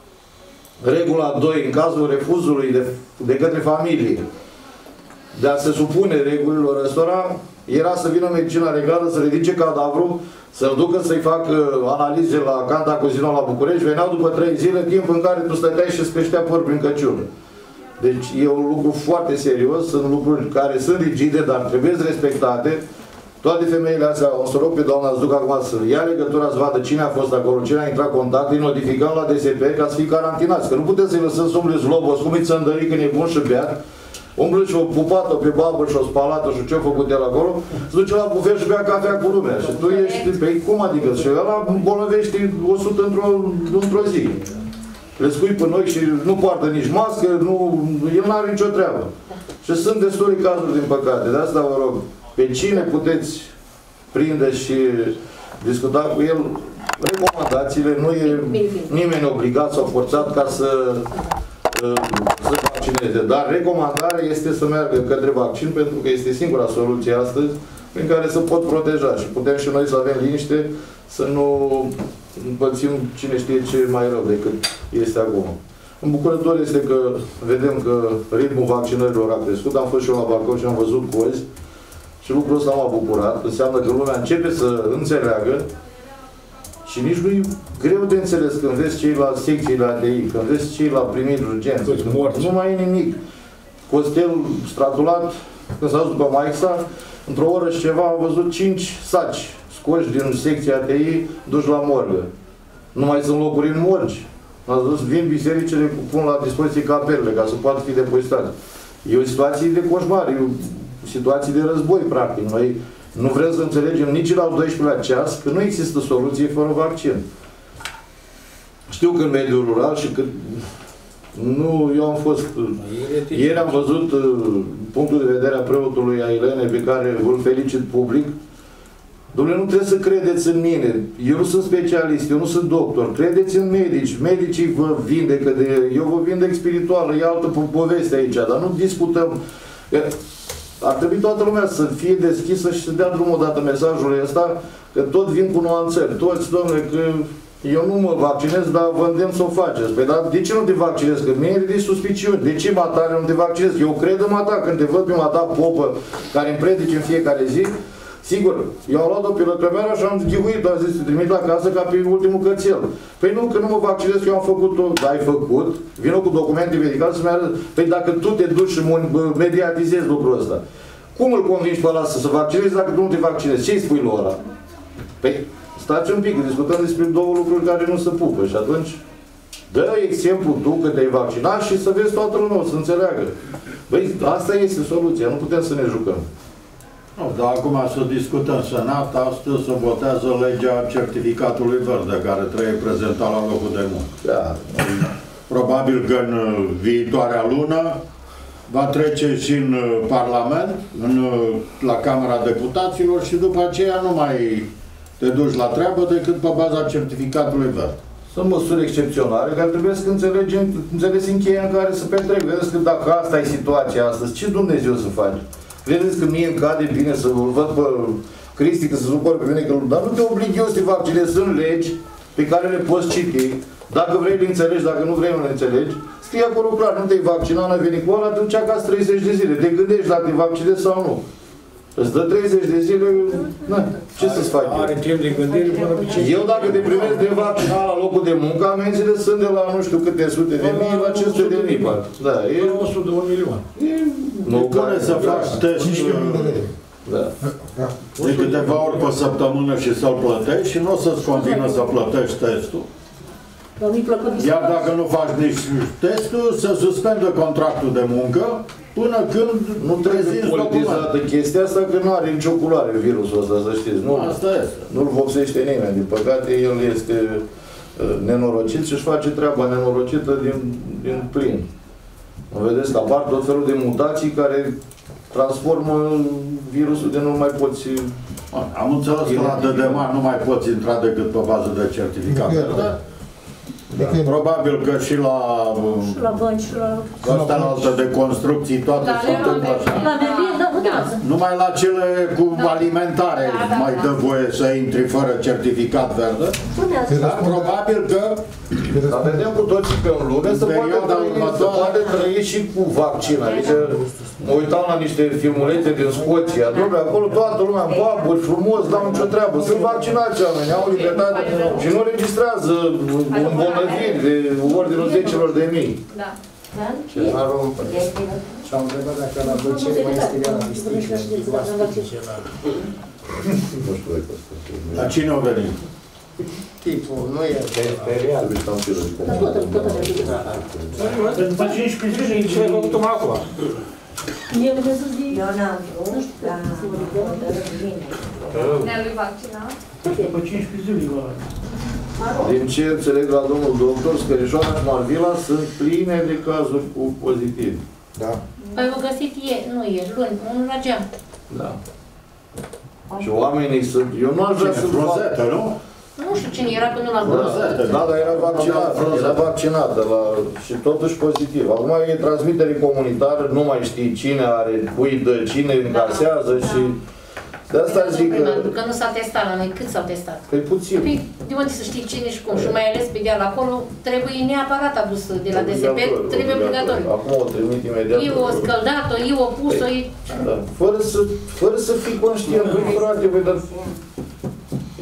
Regula 2, în cazul refuzului de către familie de a se supune regulilor ăstora, era să vină medicina legală, să ridice cadavru, să-l ducă să-i facă analize la Canta Cozino la București, veneau după 3 zile, timp în care tu stăteai și îți creștea păr prin căciună. Deci e un lucru foarte serios, sunt lucruri care sunt rigide, dar trebuie respectate. Toate femeile astea, o să rog pe doamna să duc acum să ia legătura, să vadă cine a fost acolo, cine a intrat contact, îi notificăm la DSP ca să fie carantinați. Că nu putem să-i lăsăm să umble zlobos, cum îi țăndării când e bun și beat, umblă și-o pupat-o pe babă și-o spalată și ce-o făcut el acolo, se duce la bufet și bea cafea cu lumea. Și tu ești, pe cum adică? Și ăla îmbolnăvești 100 într-o zi. Le scui pe noi și nu poartă nici mască, el n-are nicio treabă. Și sunt destule cazuri, din păcate. De asta vă rog, pe cine puteți prinde și discuta cu el, recomandațiile, nu e nimeni obligat sau forțat ca să vaccineze. Dar recomandarea este să meargă către vaccin, pentru că este singura soluție astăzi prin care să pot proteja și putem și noi să avem liniște, să nu împățim cine știe ce mai rău decât este acum. Îmbucurător este că vedem că ritmul vaccinărilor a crescut. Am fost și eu la balcon și am văzut cozi și lucrul ăsta m-a bucurat. Înseamnă că lumea începe să înțeleagă Și nici nu e greu de înțeles când vezi cei la secțiile ATI, când vezi cei la primiri urgențe, nu mai e nimic. Costel stratulat, când s-a dus după Maixa, într-o oră și ceva am văzut 5 saci scoși din secția ATI, duși la morgă. Nu mai sunt locuri în morgi. Am zis, vin bisericile, pun la dispoziție capelele ca să poată fi depozitate. E o situație de coșmar, e o situație de război, practic. Noi nu vrem să înțelegem nici la 12-lea ceas că nu există soluție fără vaccin. Știu că în mediul rural și că nu, eu am fost... Ieri am văzut punctul de vedere a preotului Ailene, pe care îl felicit public. Dom'le, nu trebuie să credeți în mine. Eu nu sunt specialist, eu nu sunt doctor. Credeți în medici. Medicii vă vindecă de... Eu vă vindec spirituală, e altă poveste aici, dar nu discutăm. Ar trebui toată lumea să fie deschisă și să dea drumul odată mesajul ăsta, că tot vin cu nuanțări. Toți, dom'le, că eu nu mă vaccinez, dar vă îndemn să o faceți. Păi, dar de ce nu te vaccinezi? Că mie e de suspiciuni. De ce matare nu te vaccinezi? Eu cred în mata. Când te văd pe mata popă care îmi predici în fiecare zi, sigur, eu am luat-o pe lăcrămeară și am ghiuit-o, am zis, trimit la casă ca pe ultimul cățel. Păi nu, că nu mă vaccinez, că eu am făcut-o. Da, ai făcut, vină cu documente medicale să-mi arăt. Păi dacă tu te duci și mediatizezi lucrul ăsta, cum îl convingi pe ăla să se vaccinezi dacă tu nu te vaccinezi? Ce îi spui lui ăla? Păi, stați un pic, discutăm despre două lucruri care nu se pupă și atunci dă exemplu tu că te-ai vaccinat și să vezi toată lumea, să înțeleagă. Băi, asta este soluția, nu putem să ne jucăm. Nu, dar acum să discutăm în Senat, astăzi se votează legea certificatului verde, care trebuie prezentat la locul de muncă. Da. Probabil că în viitoarea lună va trece și în Parlament, la Camera Deputaților și după aceea nu mai te duci la treabă decât pe baza certificatului verde. Sunt măsuri excepționale care trebuie să înțelegi în cheia în care să petrec. Vedeți că dacă asta e situația astăzi, ce Dumnezeu să faci? Vedeți că mie îmi cade bine să-l văd pe Cristi, că se supără pe mine, că dar nu te oblig eu să te vaccinezi. Sunt legi pe care le poți citi. Dacă vrei le înțelegi, dacă nu vrei nu le înțelegi, scrie acolo clar, nu te-ai vaccinat, n-ai venit cu ăla, te duci acasă 30 de zile. Te gândești dacă te vaccinezi sau nu. Îți dă 30 de zile, na, ce să-ți faci? Are timp de gândire până pe ce... Eu dacă te primesc de vaccinat la locul de muncă, amenziile sunt de la nu știu câte sute de mii la 500 de mii. Da, e... 100 de 1 milion. Nu pune să faci test de câteva ori pe săptămână și să-l plătești și nu o să-ți convină să plătești testul. Iar dacă nu faci nici testul, se suspendă contractul de muncă până când nu trebuie politizată chestia asta, că nu are nicio culoare virusul ăsta, să știți. Nu, asta este. Nu-l vopsește nimeni. Din păcate, el este nenorocit și își face treaba nenorocită din plin. Vedeți că apar tot felul de mutații care transformă virusul de nu mai poți... Am înțeles că la DDMA nu mai poți intra decât pe bază de certificat. Da. Probabil că și la bănci, asta altă de construcții, toate se întâmplă așa. Numai la cele cu alimentare mai dă voie să intri fără certificat verde. Dar probabil că dar vedem cu toții pe un lume să poate trăi și cu vaccin. Adică mă uitam la niște filmulețe din Scoția. Dom'le, acolo toată lumea în baburi, frumos, n-au nicio treabă. Sunt vaccinați oameni, au libertate și nu registrează îmbolnăviri de ordinul zecelor de mii. Da. Și am întrebat dacă la băcere mai este ea la distincție. Nu știu dacă asta. La cine au venit? Tipul, nu e real. După 15 zile, ce ai făcut mai acum? Eu n-am vrut, dar ne-a lui vaccinat. După 15 zile, din ce înțeleg la domnul doctor, Scărișoara și Marvila sunt pline de cazuri cu pozitiv. Da. Păi vă găsit ieri, nu ieri, luni, unul la geam. Da. Și oamenii sunt... Eu nu aș vrea să Rozetă, nu? Nu știu cine era până la Da, dar era vaccinată și totuși pozitiv. Acum e transmitere comunitară, nu mai știi cine are, cui dă, cine încasează și... De asta zic că nu s-a testat la noi. Cât s-au testat? Păi puțin. Păi, de unde să știi cine și cum? Și mai ales pe deal acolo, trebuie neapărat adus de la DSP, trebuie obligatoriu. Acum o trimit imediat. Eu o scăldat-o, eu o pus-o. Da. Fără să fii conștient, băi, frate, băi, dar...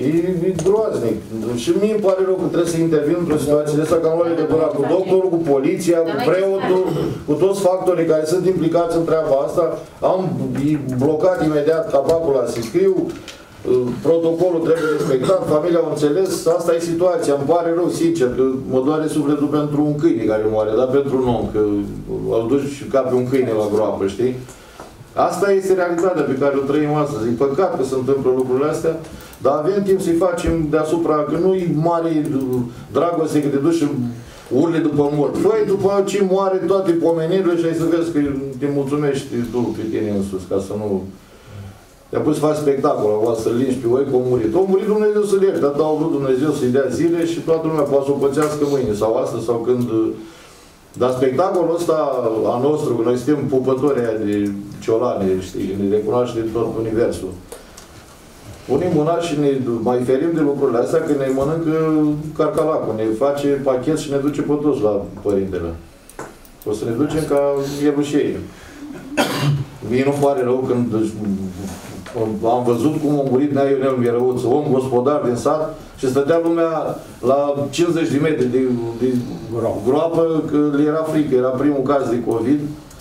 E groaznic. Și mie îmi pare rău că trebuie să intervin într-o situație de asta, că am luat legătura cu doctorul, cu poliția, cu preotul, cu toți factorii care sunt implicați în treaba asta. Am blocat imediat capacul la să scriu, protocolul trebuie respectat, familia au înțeles, asta e situația. Îmi pare rău, sincer, că mă doare sufletul pentru un câine care moare, dar pentru un om, că îl duci ca pe un câine la groapă, știi? Asta este realitatea pe care o trăim astăzi. E păcat că se întâmplă lucrurile astea, dar avem timp să-i facem deasupra, că nu-i mare dragoste că te duci și urli după mort. Făi după ce moare toate pomenirile și ai să vezi că te mulțumești tu pe tine însuți, ca să nu... Te-a pus să faci spectacol, acolo, să-l lingi pe oi că a murit. A murit Dumnezeu să-l ierte, atât a vrut Dumnezeu să-i dea zile și toată lumea poate să o pățească mâine sau astăzi sau când... Dar spectacolul ăsta a nostru, că noi suntem pupători de ciolane, știi, ne recunoaște de tot universul. Punem mâna și ne mai ferim de lucrurile astea că ne mănâncă carcalacul, ne face pachet și ne duce pe toți la părintele. O să ne ducem ca ierușei. Mie nu pare rău când am văzut cum a murit Nea Ionel Mierăuță, om gospodar din sat, și stătea lumea la 50 de metri de groapă, că le era frică, era primul caz de COVID.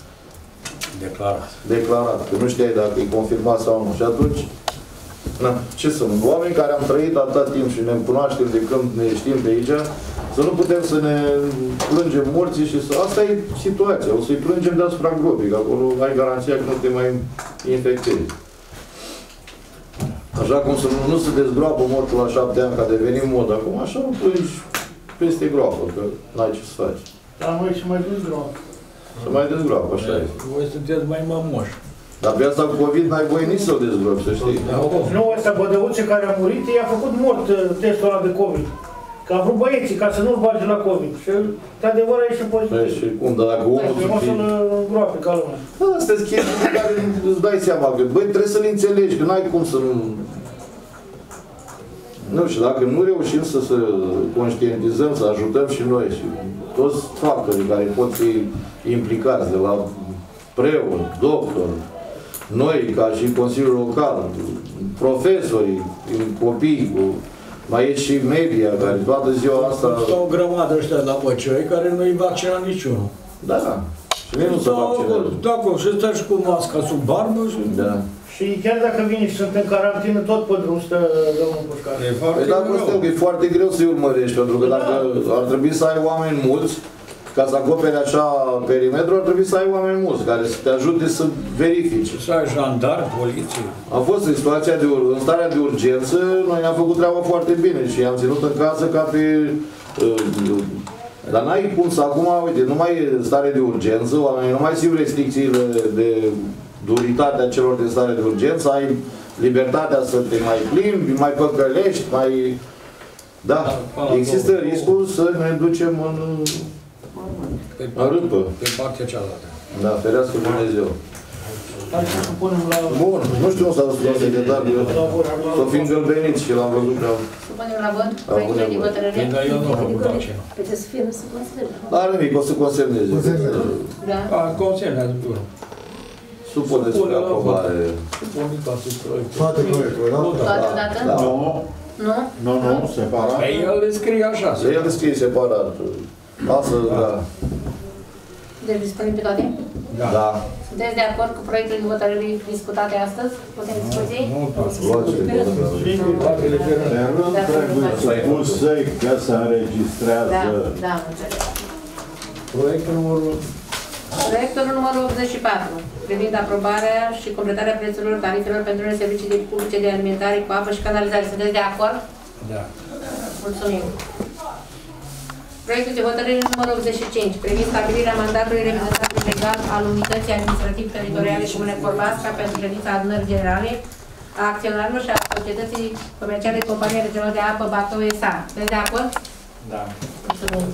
Declarat. Că nu știai dacă e confirmat sau nu. Și atunci, na, ce sunt? Oameni care am trăit atât timp și ne cunoaștem de când ne știm pe aici, să nu putem să ne plângem morții și să... Asta e situația. O să-i plângem deasupra gropii, că acolo ai garanția că nu te mai infectezi. Așa cum să nu se dezgroapă mortul la 7 ani, că a devenit mod acum, așa nu plângi peste groapă, că n-ai ce să faci. Dar noi se mai dezgroapă. Se mai dezgroapă, așa e. Voi sunteți mai mămoși. Dar pe asta cu COVID n-ai voie nici să-l dezgropi, să știi. Nu, ăsta Bădăuțe care a murit, i-a făcut mort testul ăla de COVID. Că a vrut băieții ca să nu-l bage la COVID. Și de adevăr a ieșit pozitiv. Și cum, dar dacă omul să fie... să-l groape ca lumea. Astea sunt chestii pe care îți dai seama că, băi, trebuie să-l înțelegi, că n-ai cum să nu... Nu știu, dacă nu reușim să conștientizăm, să ajutăm și noi și toți factorii care pot fi implicați, de la preot, doctor, noi ca și Consiliul Local, profesorii, copii, mai e și media care toată ziua asta... Stau o grămadă ăștia la Băcioi care nu-i vaccina niciunul. Da, și mie nu se vaccinează. Da, și stai și cu masca sub barbă și... Da. Și chiar dacă vine și sunt în carantină, tot pe drum stă domnul Pușcaș. Păi da, Costel, că e foarte greu să-i urmărești, pentru că dacă ar trebui să ai oameni mulți, ca să acopere așa perimetrul, ar trebui să ai oameni mulți, care să te ajute să verifice. Să ai jandarmi, poliție. Am fost în situația în starea de urgență, noi ne-am făcut treaba foarte bine și am ținut în casă ca pe... Dar n-ai cum să acum, uite, nu mai e stare de urgență, oamenii nu mai simt restricțiile de duritatea celor din stare de urgență, ai libertatea să te mai plimbi, mai păcălești, mai... Da, există riscul să ne ducem în râpă. Pe partea cealaltă. Da, ferească Dumnezeu. Hai să supunem la... Bun, nu știu cum s-a dus la secretar, să fim gălbeniți și l-am văzut că... Supunem la vot proiectul de hotărâre. Fiindcă eu nu am făcut vaccina. Trebuie să fie, nu se conservă. N-are nimic, o să consemneze. Da. Consemnează bine. Supuneți pe aprobare. Supune toate proiectele. Toate proiectele, da? Toată dată? Nu, Nu? nu, separat. Păi el le scrie așa. El scrie separat. Asta, da. Deci dispunem pe toate? Da. Sunteți de acord cu proiectul de hotărâre discutate astăzi? Putem discuții? Luați-le. De rând trebuie spus să-i că se înregistrează. Da, înțeleg. Proiectul numărul... Proiectul numărul 84, privind aprobarea și completarea prețurilor tarifelor pentru unele servicii publice de alimentare cu apă și canalizare. Sunteți de acord? Da. Mulțumim. Proiectul de hotărâre numărul 85, privind stabilirea mandatului reprezentant legal al Unității Administrativ-Teritoriale Comune Corbasca pentru ședința adunării generale a acționarilor și a Societății Comerciale Compania Regională de Apă Bacău S.A. Sunteți de acord? Da. Mulțumim.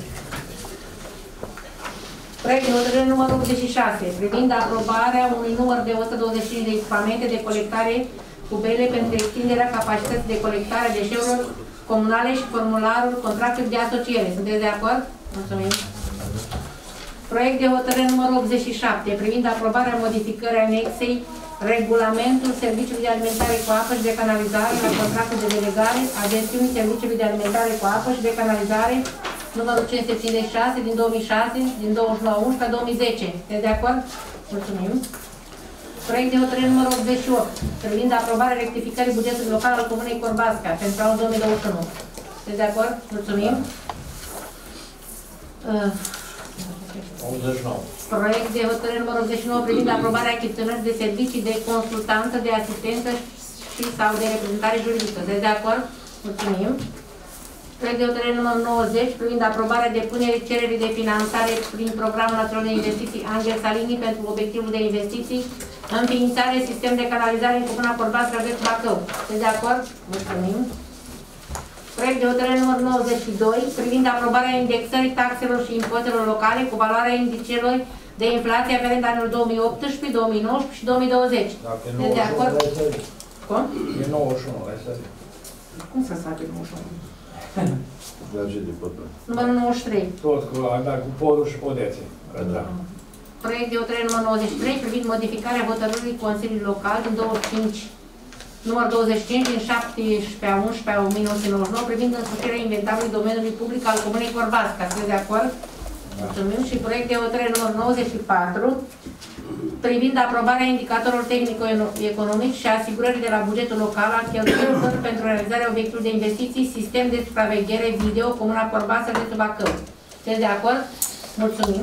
Proiect de hotărâre numărul 86, privind aprobarea unui număr de 125 de echipamente de colectare cu bele pentru extinderea capacității de colectare a deșeurilor comunale și formularul contractului de asociere. Sunteți de acord? Mulțumim. Proiect de hotărâre numărul 87, privind aprobarea modificării anexei regulamentul Serviciului de Alimentare cu Apă și de Canalizare la contractul de delegare a gestiunii Serviciului de Alimentare cu Apă și de Canalizare numărul 556 din 2006, din 29/11/2010. Sunteți de acord? Mulțumim. Proiect de hotărâre numărul 88, privind aprobarea rectificării bugetului local al Comunei Corbasca pentru anul 2021. Sunteți de acord? Mulțumim. 89. Proiect de hotărâre numărul 89, privind aprobarea achiziționării de servicii de consultanță, de asistență și sau de reprezentare juridică. Sunteți de acord? Mulțumim. Proiect de hotărâre numărul 90, privind aprobarea depunerii cererii de finanțare prin Programul Național de Investiții Angel Salini pentru obiectivul de investiții, înființare sistem de canalizare în Comuna Corbasca, județul Bacău. Sunteți de acord? Mulțumim. Proiect de hotărâre numărul 92, privind aprobarea indexării taxelor și impozitelor locale cu valoarea indicelor de inflație aferent anul 2018, 2019 și 2020. Sunteți de acord? Cum? E 91, hai să zic. Cum să facă 91? de Numărul 93. Tot cu, cu podul și podețe. Da. Proiect de hotărâre numărul 93, privind modificarea hotărârii Consiliului Local din 25, numărul 25 din 17/11/1999, privind însușirea inventarului domeniului public al Comunei Corbasca. Sunteți de acord? Mulțumim. Și proiect de hotărâre numărul 94, privind aprobarea indicatorilor tehnico-economici și asigurării de la bugetul local al cheltuielilor pentru realizarea obiectului de investiții, sistem de supraveghere video, Comuna Corbasca, județul Bacău. Sunteți de acord? Mulțumim.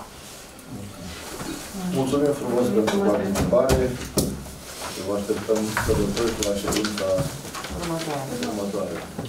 Mulțumim frumos pentru participare. Vă așteptăm să vă la ședința următoare.